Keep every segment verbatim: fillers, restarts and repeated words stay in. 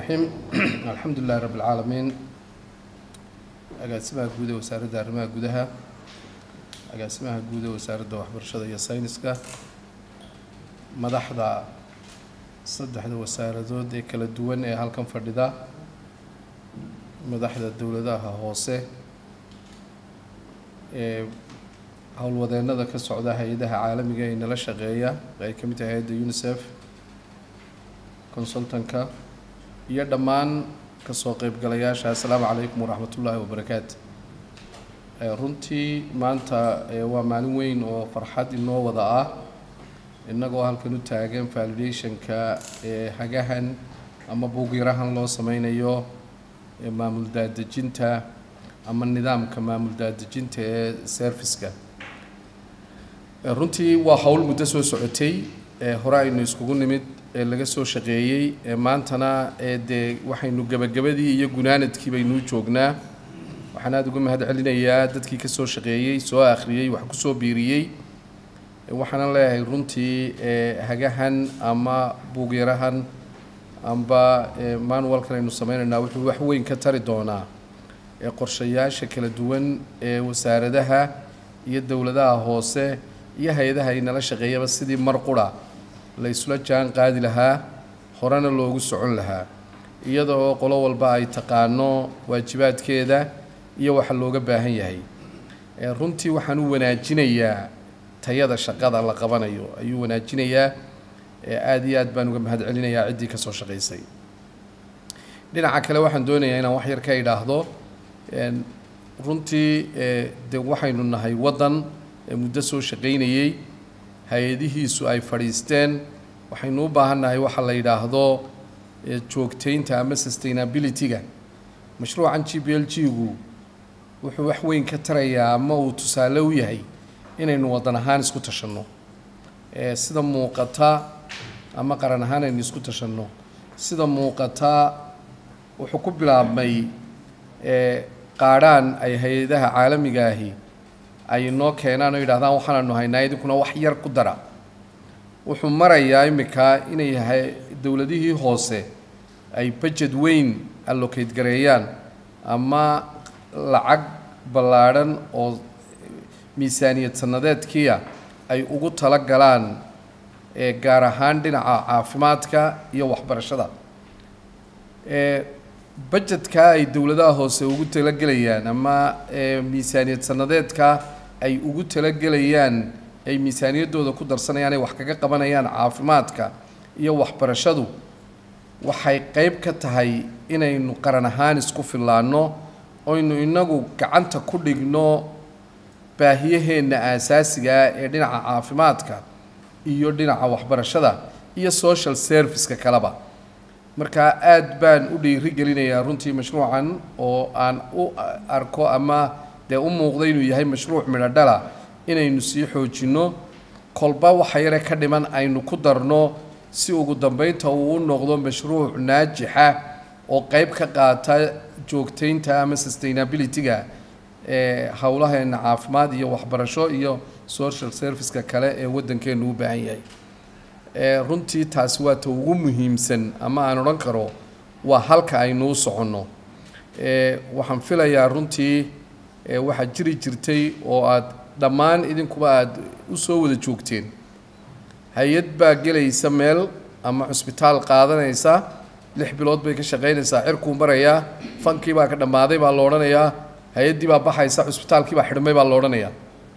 الرحيم الحمد لله رب العالمين أقاسمها جودة وسارة دارمها جودها أقاسمها جودة وسارة وحبرشة يا ساينسكا مدحضة صدح ذو وسارة ذو دي كلا دوان إيه هالكم فرددا مدحضة الدولة ده هوسه هول وذينا ذا كالسعودة هيدها عالمي جاي نلا شغية غير كمية هيدا يونيسف consultant-ka iyo dhammaan ka soo qaybgalayaasha assalaamu calaykum waraxmatullaahi wabarakaatu runtii maanta waa maalin weyn oo farxad inoo wada ah innagoo halkan u taagan validation-ka ee hagahan ama buugyarahan loo sameynayo maamul daadejinta ama nidaamka maamul daadejinta ee service-ka runtii waa hawl muddo soo socotay hore aynu iskugu nimid laga soo shaqeeyay maantana ee waxaynu gabagabadii iyo gunaanadkii baynu joognaa waxaan aad uga mahad celinayaa dadkii ka soo shaqeeyay soo akhriyay wax ku soo biiriyay waxaan leeyahay runtii hagahan ama buugyarahan amba manualkan aynu sameynayna wuxuu wax weyn ka tari doonaa ee qorshayaasha kala duwan ee wasaaradaha iyo dawladaha hoose iyo hay'adaha ay nala shaqeeyaba sidii mar qura la isla jaan qaadi lahaa horena loogu socon lahaa iyadoo qolo walba ay taqaano waajibaadkeeda iyo waxa looga baahan yahay ee runtii waxaan u wanaajinayaa tayada shaqada la qabanayo ayuu wanaajinayaa ee aad iyo aad baan uga mahad celinayaa cidii ka soo shaqeysay dhinaca kale waxaan doonayaa inaan wax yar ka idhaahdo een runtii ee de waxaynu nahay wadan ee muddo soo shaqeynayay hay'adihiisu ay fadhiisteen waxaynu u baahannahay waxa la yiraahdo joogteynta ama sustainability-ga mashruucan G P L G-gu wuxuu wax weyn ka tarayaa ama uu tusaale u yahay inaynu wadan ahaan isku tashanno ee sida muuqata ama qaran ahaan aynu isku tashanno sida muuqata wuxuu ku bilaabmay ee qaaraan ay hay'adaha caalamiga ahi ay noo keenaan oo yiraahdaan waxaanu haynaa idinkuna wax yar ku dara wuxuu marayaa imika inay yahay dawladihii hoose ay budget weyn allocate gareeyaan ama lacag ballaaran oo miisaaniyad sanadeedkiya ay ugu tala galaan ee gaar ahaan dhinaca caafimaadka iyo waxbarashada ee budgetka ay dawladaha hoose ugu tala galayaan ama miisaaniyad sanadeedka ay ugu tala galayaan ay miisaaniyadooda ku darsanayaan ay wax kaga qabanayaan caafimaadka iyo waxbarashadu waxay qayb ka tahay inaynu qaran ahaan isku filaano oo aynu inagu gacanta ku dhigno baahiyaheena aasaasiga ee dhinaca caafimaadka iyo dhinaca waxbarashada iyo social service-ka kaleba marka aad baan u dhiiri gelinayaa runtii mashruucan oo aan u arko ama de u muuqdo inuu yahay mashruuc midho dhala inaynu sii xoojino kolba waxa yare ka dhiman aynu ku darno si ugu dambeynta uu u noqdo mashruuc naajixa oo qayb ka qaata joogteynta ama sustainability-ga ee hawlaheena caafimaad iyo waxbarasho iyo social service-ka kale ee wadankeenu u baahan yahay ee runtii taasi waa ta ugu muhiimsan ama aan oran karo waa halka aynu u soconno ee waxaan filayaa runtii ee waxa jiri jirtay oo aad dhammaan idinkuba aad u soo wada joogteen hay'ad baa gelaysa meel ama cusbitaal qaadanaysa lix bilood bay ka shaqeynaysaa cirku maraya fankii baa ka dhamaaday baa la oranayaa hay'adii baa baxaysa cusbitaalkii baa xidhmay baa la oranayaa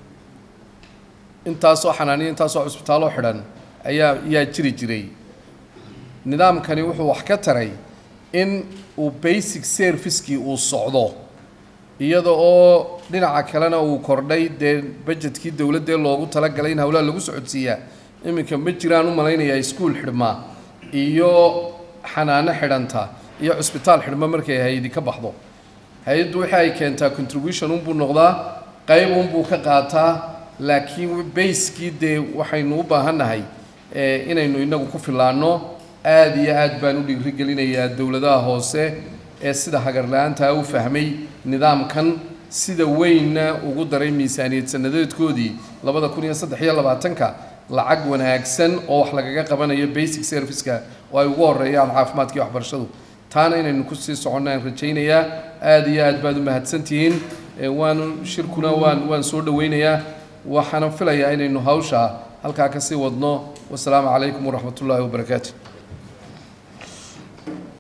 intaas oo xanaaniyo intaas oo cusbitaal oo xidhan ayaa yaa jiri jiray nidaamkani wuxuu wax ka taray in uu basic service-kii uu socdo iyada oo dhinaca kalena uu kordhay dee budgetkii dawladda loogu talagalay in hawlaha lagu socodsiiyaa iminka ma jiraan u malaynayaa iskuul xidhma iyo xanaano xidhanta iyo cusbitaal xidhma markay hay'adi ka baxdo hay'addu waxa ay keentaa contribution unbuu noqdaa qayb unbuu ka qaataa laakiin base-kii dee waxaynu u baahannahay inaynu inagu ku filaano aad iyo aad baan u dhiiri gelinayaa dawladaha hoose ee sida hagar la'aanta u fahmay nidaamkan sida weynna ugu daray miisaaniyad sanadeedkoodii labada kun iyo saddex iyo labaatanka lacag wanaagsan oo wax lagaga qabanayo basic service-ka oo ay ugu horeeyaan caafimaadka iyo waxbarashadu taana inaynu ku sii soconaan rajaynayaa aad iyo aad baad u mahadsantihiin waan shirkuna waan waan soo dhaweynayaa waxaan filayaa inaynu hawsha halkaa ka sii wadno wassalaamu calaykum waraxmatullaahi wabarakaatu